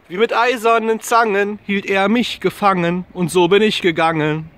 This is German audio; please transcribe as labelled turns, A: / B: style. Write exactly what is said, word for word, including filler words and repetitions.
A: Wie mit eisernen Zangen hielt er mich gefangen und so bin ich gegangen.